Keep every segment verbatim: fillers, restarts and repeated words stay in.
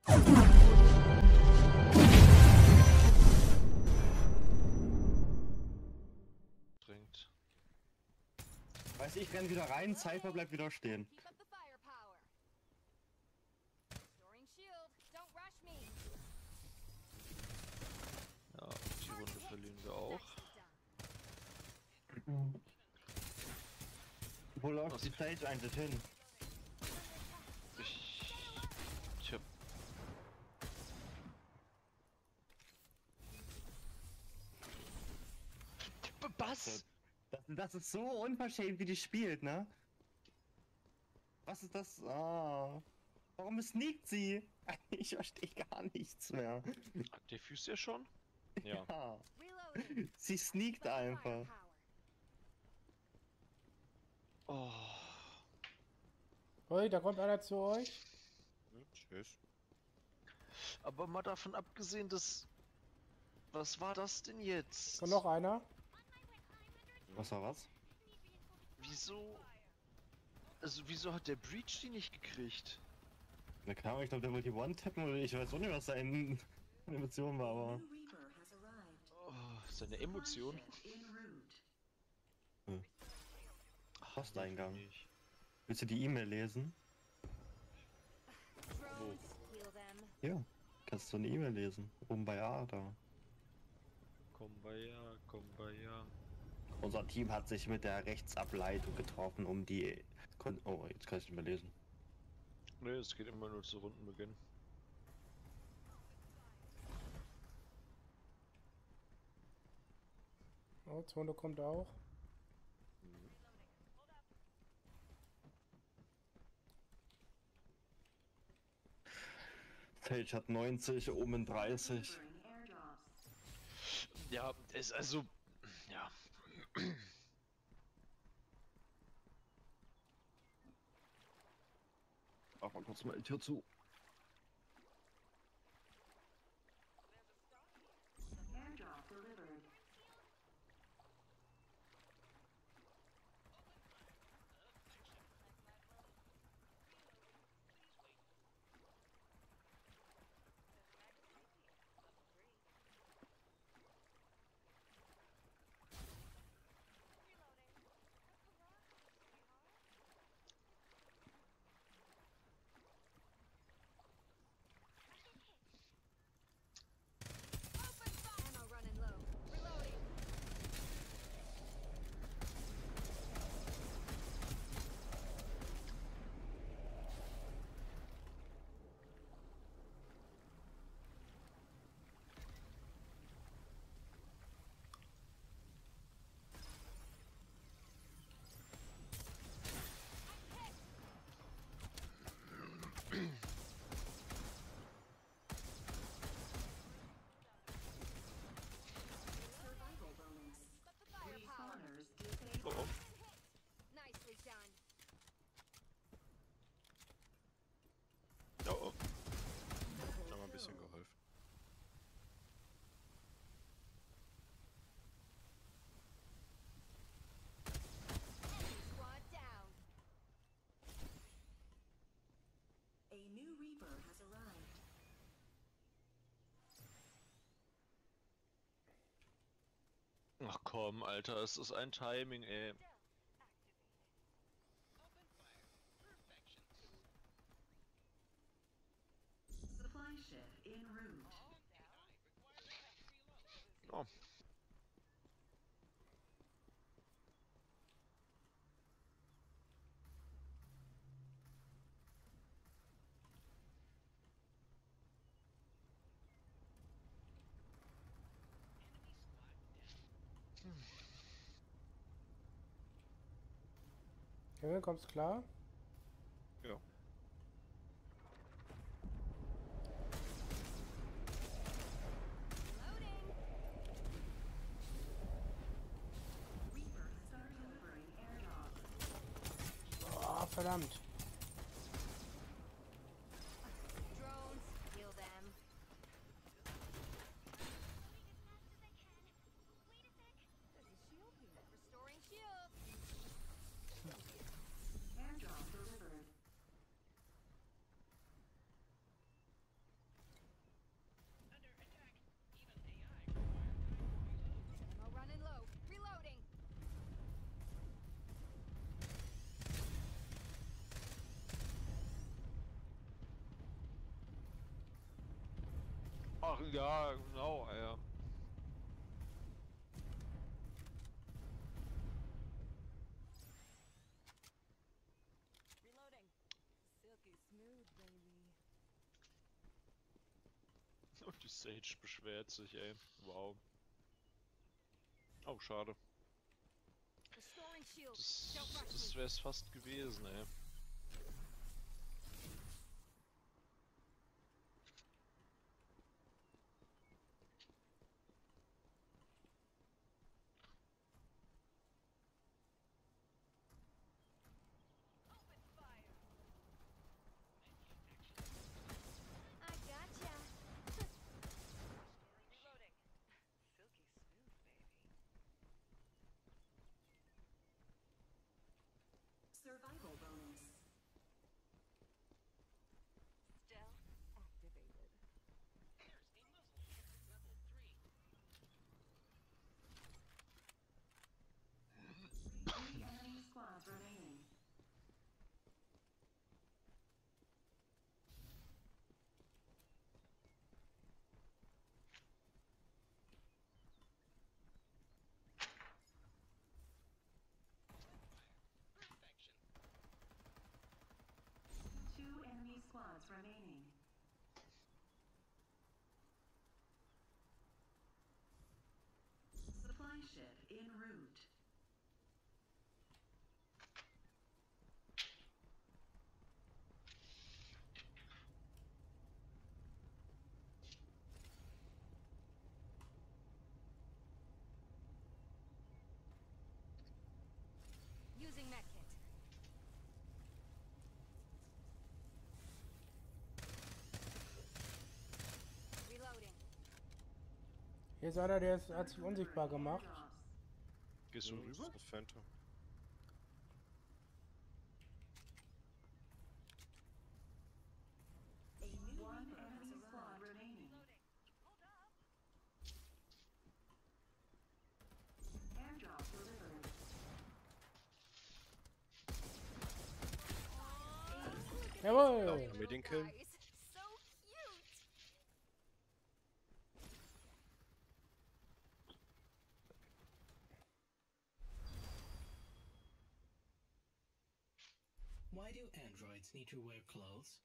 Bringt. Weiß ich, renn wieder rein, Cypher bleibt wieder stehen. Ja, die Runde verlieren wir auch. Wo läuft die Stage eigentlich hin? Ich... Ich hab... Was? Das, das ist so unverschämt, wie die spielt, ne? Was ist das? Ah. Warum sneakt sie? Ich verstehe gar nichts mehr. Diffuse ja schon? Ja. Ja. Sie sneakt einfach. Oh. Ui, da kommt einer zu euch. Hm, tschüss. Aber mal davon abgesehen, dass... Was war das denn jetzt? Und noch einer. Was war was? Wieso... Also wieso hat der Breach die nicht gekriegt? Na klar, ich glaube, der wollte die One-Tappen oder ich weiß auch nicht, was seine Emotion war, aber... Oh, seine Emotion? Hm. Ach, Posteingang. nee, nicht. Willst du die E-Mail lesen? Wo? Ja, kannst du eine E-Mail lesen. Oben bei A da. Komm bei ja, komm bei ja. Unser Team hat sich mit der Rechtsableitung getroffen, um die... Kon oh, jetzt kann ich nicht mehr lesen. Ne, es geht immer nur zu Rundenbeginn. Oh, Zone kommt auch. Sage hat neunzig, Omen dreißig. Ja, es also... Ja. Mach mal kurz mal die Tür zu. Oh, oh. Oh, oh. Haben wir ein bisschen geholfen. A new Reaper has arrived. Ach komm, Alter, es ist ein Timing, ey. Supply ship en route. Oh. Kevin, kommst klar? Ja. Reaper has started delivering airdrops. Oh, verdammt. Airdrop delivered. Ach ja, genau, ja. Reloading. Silky smooth, baby. Und die Sage beschwert sich, ey. Wow. Oh, schade. Restoring shield. Das, Don't rush das me. wär's fast gewesen, ey. I gotcha. Reloading. Silky smooth, baby. Survival bonus. Stealth activated. Three enemy squads remaining. Two enemy squads remaining. Supply ship en route. Using medkit. Reloading. Hier ist einer, der ist, hat sich unsichtbar gemacht. Airdrops. Gehst du Mhm. rüber? Das Phantom. A new One Reaper has enemy squad arrived. remaining. Hold up. Airdrop delivered. Jawohl! Haben wir den killen? Guys, so cute. Why do androids need to wear clothes?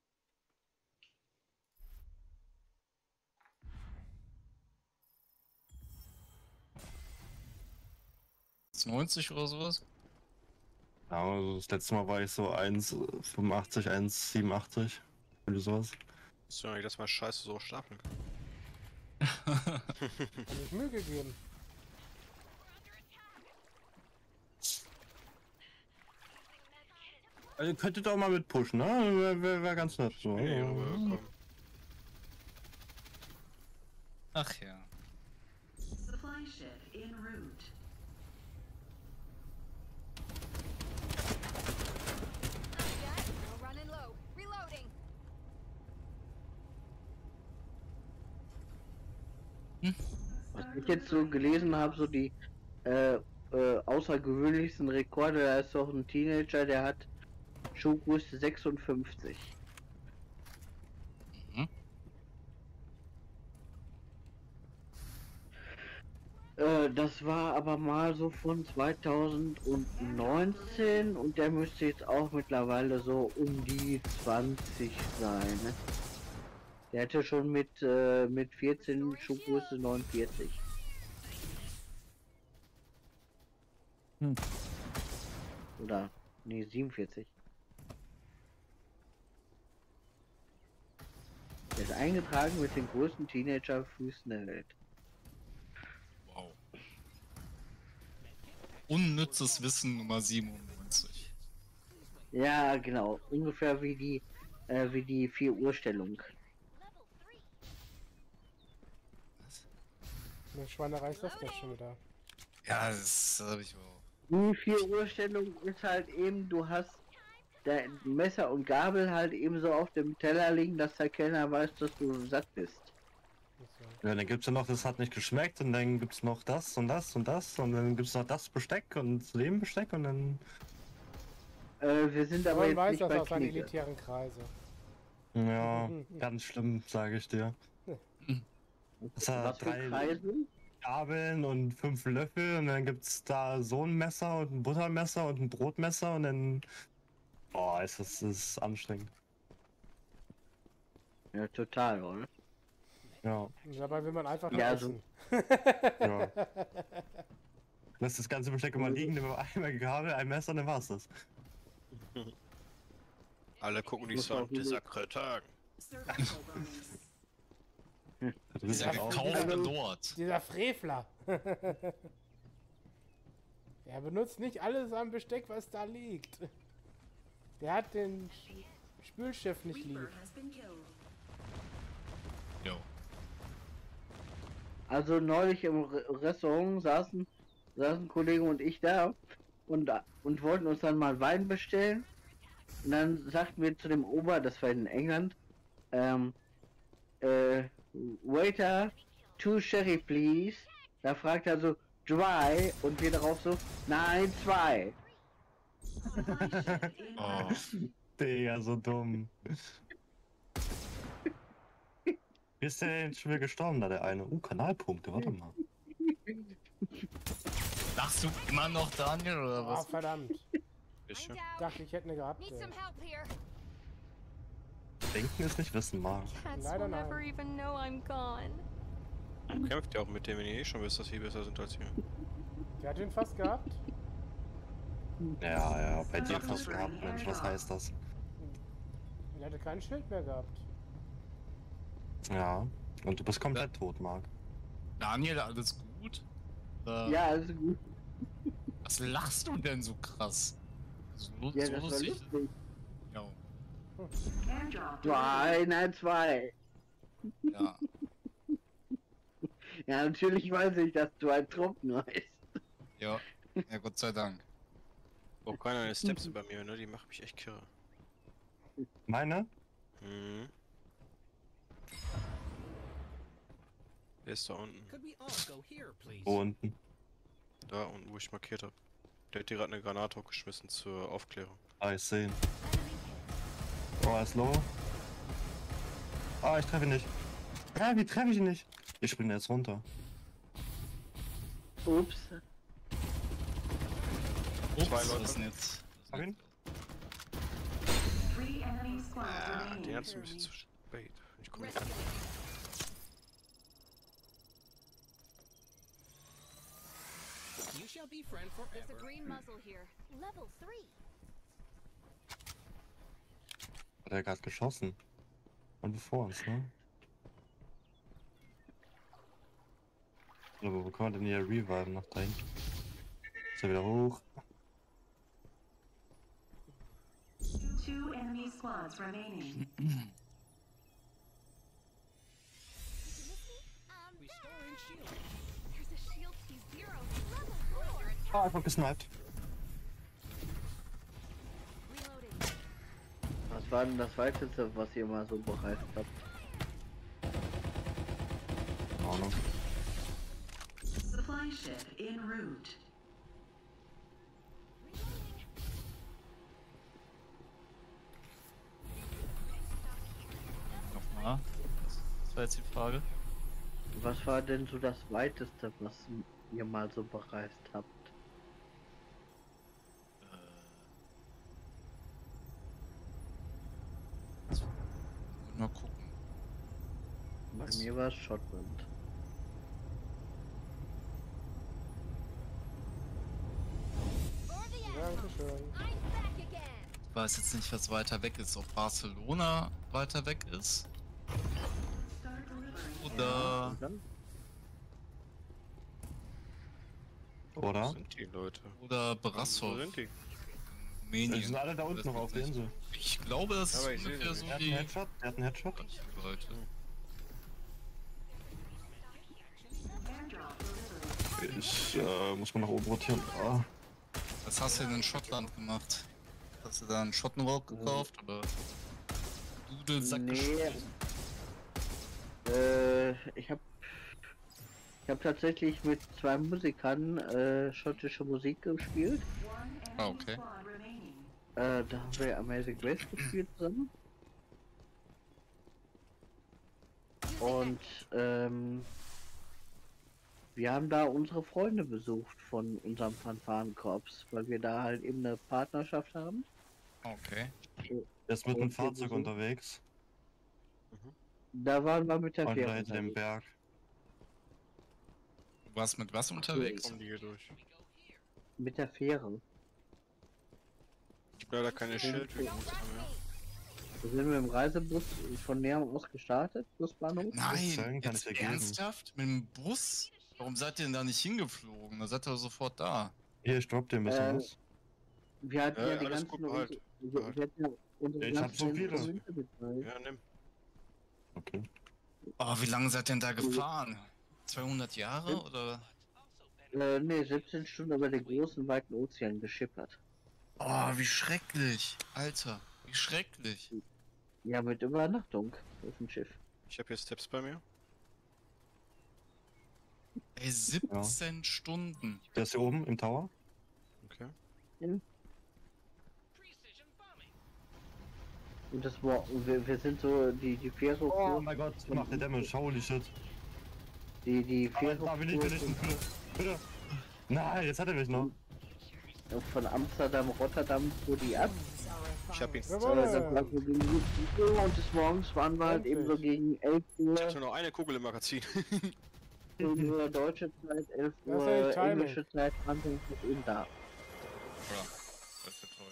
neunzig oder sowas? Ja, also das letzte Mal war ich so eins Komma fünfundachtzig, eins Komma siebenundachtzig. Oder sowas. Ist ja eigentlich, dass man Scheiße so stapeln kann. Hab ich Mühe gegeben. Also ihr könntet auch mal mit pushen, ne? Wäre wär, wär ganz nett. So. Nee, aber komm. Ach ja. Supply ship en route. I got it. We're running low. Reloading. Was ich jetzt so gelesen habe, so die äh, äh, außergewöhnlichsten Rekorde, da ist doch ein Teenager, der hat Schuhgröße sechsundfünfzig. Mhm. Äh, das war aber mal so von zweitausendneunzehn und der müsste jetzt auch mittlerweile so um die zwanzig sein. Ne? Der hatte schon mit, äh, mit vierzehn Schuhgröße neunundvierzig. Hm. Oder, nee, siebenundvierzig. Der ist eingetragen mit den größten Teenager-Füßen der Welt. Wow. Unnützes Wissen Nummer siebenundneunzig. Ja, genau. Ungefähr wie die, äh, wie die vier Uhr Stellung. Eine Schweinerei ist das gleich schon wieder. Ja, das habe ich auch. Die vier Uhr Stellung ist halt eben, du hast der Messer und Gabel halt eben so auf dem Teller liegen, dass der Kellner weiß, dass du satt bist. Ja, dann gibt's ja noch, das hat nicht geschmeckt und dann gibt's noch das und das und das und dann gibt's noch das Besteck und dem Besteck und dann... Äh, wir sind aber Man jetzt weiß nicht das bei aus seinen Knete. elitären Kreise. Ja, ganz schlimm, sage ich dir. Das hat Was für drei Kreise? Gabeln und fünf Löffel und dann gibt's da so ein Messer und ein Buttermesser und ein Brotmesser und dann... Boah, ist das, das ist anstrengend. Ja, total, oder? Ja, Dabei will man einfach nur Ja, also- essen. ja. Lass das ganze Besteck immer liegen, nimm einmal Gabel, ein Messer und dann war's das. Alle gucken die Muss auch Sound des wieder- Sekretär. Survival bonus. Du bist Dieser ja auch... gekaufte Lord. Dieser Frevler. Er benutzt nicht alles am Besteck, was da liegt. Der hat den Sch- Spülschiff nicht lieb. Reaper has been killed. Jo. Also neulich im Re- Restaurant saßen, saßen Kollege und ich da und, und wollten uns dann mal Wein bestellen. Und dann sagten wir zu dem Ober, das war in England, ähm, äh, Waiter, two sherry please. Da fragt er so, dry, und wir darauf so, nein, zwei. Supply ship in Oh. route. Digga, so dumm. Wie ist der denn schon wieder gestorben, da der eine? Uh, Kanalpunkte, warte mal. Lachst du immer noch, Daniel, oder Oh, was? verdammt. I'm Ich, down. Dachte, ich hätte eine gehabt. Need ey. some help here. Denken ist nicht wissen, Mark. Cats Leider will never nein. even know I'm gone. kämpft ja auch mit dem, wenn ihr eh schon wisst, dass sie besser sind als ihr. Der hat den fast gehabt. Ja, ja, bei dir fast gehabt, Mensch, was heißt das? Er hatte kein Schild mehr gehabt. Ja, und du bist komplett tot, Mark. Daniel, alles gut? Äh, Ja, also gut. Was lachst du denn so krass? So, Ja, so das war lustig. lustig. Ja. Airdrop Zwei, delivered. nein, zwei. Ja. Ja, natürlich weiß ich, dass du ein Truppen heißt. Ja. Ja, Gott sei Dank. Oh, keiner eine Steps bei mir, ne? Die macht mich echt kirre. Meine? Mhm. Der ist da unten. Could we all go here, please? Wo unten? Da unten, wo ich markiert habe. Der hat dir gerade eine Granate hochgeschmissen zur Aufklärung. Ah, ich sehe ihn. Oh, er ist low. Ah, ich treffe ihn nicht. Ja, wie treffe ich ihn nicht? Ich springe jetzt runter. Ups. Ups, Zwei was Leute. ist denn jetzt? Hab ihn? Three enemy squads Ah, den remaining. hat's ein bisschen zu spät. Ich komme nicht an. You shall be friend There's a forever. green muzzle here. Level three. Hat er gerade geschossen? Und bevor uns, ne? So, wo kann man denn hier reviven? Nach da hinten. Ist er wieder hoch? Two enemy squads remaining. Um, Restoring shield. there's a shield T zero. Level four. Ah, einfach gesniped. Reloading. Was war denn das weiteste, was ihr mal so bereist habt? Keine Ahnung. Supply ship en route. Nochmal. Das war jetzt die Frage. Was war denn so das weiteste, was ihr mal so bereist habt? Äh. Mal gucken. Bei Was? mir war es Schottland. For the end. Dankeschön. I'm back again. Ich weiß jetzt nicht, was weiter weg ist. Ob Barcelona weiter weg ist? Start delivering. Oder. Und dann? Wo Oder? sind die Leute? Oder Wo Brasov. sind die? Die Rumänien. sind alle da unten noch auf der Insel. Ich glaube, das ist Aber ich seh ungefähr sie so Der hat die. einen Headshot, der hat einen Headshot. Leute. Airdrop delivered. Ich äh, muss mal nach oben rotieren. Ah. Was hast du denn in Schottland gemacht? Hast du da einen Schottenrock gekauft oder Dudelsack Nee. geschossen? Äh, ich hab ich hab tatsächlich mit zwei Musikern äh, schottische Musik gespielt. One enemy Ah, okay. squad remaining. Äh, da haben wir Amazing Grace gespielt zusammen. Use Und ähm, wir haben da unsere Freunde besucht von unserem Fanfarenkorps, weil wir da halt eben eine Partnerschaft haben. Okay. Er ist mit Und einem wir Fahrzeug besuchen- unterwegs. Da waren wir mit der Und Fähre da hinter dem unterwegs. Berg. Du warst mit was unterwegs? Kommen die hier durch. Mit der Fähre. Ich habe leider keine Schildwege. Da sind wir im Reisebus von Näherm aus gestartet, Busbahnhof. Nein, Sagen kann jetzt ich dir geben. ernsthaft? Mit dem Bus? Warum seid ihr denn da nicht hingeflogen? Da seid ihr doch sofort da. Hier, ich dropp dir ein bisschen Äh, was. Wir hatten Ja, ja die alles ganzen... gut, halt. wir, wir hatten ja unsere Ich hab ganzen so viele. Instrumente mit. Ja, nimm. Okay. Oh, wie lange seid ihr denn da gefahren? zweihundert Jahre oder? Äh, nee, siebzehn Stunden über den großen, weiten Ozean geschippert. Oh, wie schrecklich. Alter, wie schrecklich. Ja, mit Übernachtung auf dem Schiff. Ich habe hier Steps bei mir. Ey, siebzehn Stunden. Der ist hier oben im Tower. Okay. Und das war, wir, wir sind so, die, die Fähre Oh fuhr, mein Gott, macht der Damage, holy shit. die, die Aber Fähre da will ich, will ich, fuhr bitte, bitte. Nein, jetzt hat er mich noch. von, von Amsterdam, Rotterdam fuhr die ab. Ich hab ihn. Äh, das war Jawohl! so gegen siebzehn Uhr und des Morgens waren wir halt eben so gegen elf Ich Uhr, hatte nur eine Kugel im Magazin. zehn Uhr deutsche Zeit, elf Das ist Uhr echt Timing. englische Zeit, waren wir halt eben da. Ja, das ist ja toll.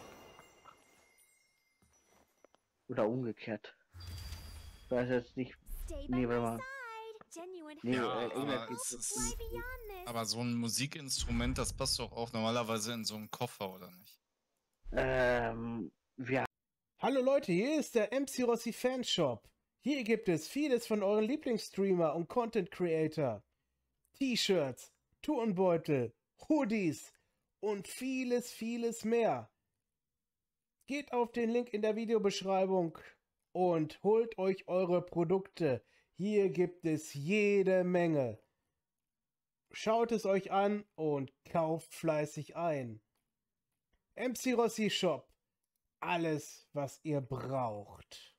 Oder umgekehrt. Ich weiß jetzt nicht, Stay Nee, by warte my mal. side. Genuine Nee, Ja, äh, happiness England aber will es ist- fly beyond this. Aber so ein Musikinstrument, das passt doch auch normalerweise in so einen Koffer, oder nicht? ähm, wir Hallo Leute, hier ist der M C Rossi Fanshop. Hier gibt es vieles von euren Lieblingsstreamer und Content Creator. T-Shirts, Turnbeutel, Hoodies und vieles, vieles mehr. Geht auf den Link in der Videobeschreibung und holt euch eure Produkte. Hier gibt es jede Menge. Schaut es euch an und kauft fleißig ein. M C Rossi Shop. Alles, was ihr braucht.